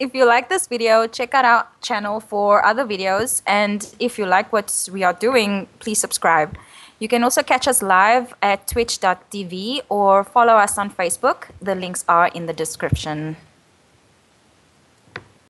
If you like this video, check out our channel for other videos. And if you like what we are doing, please subscribe. You can also catch us live at twitch.tv or follow us on Facebook. The links are in the description.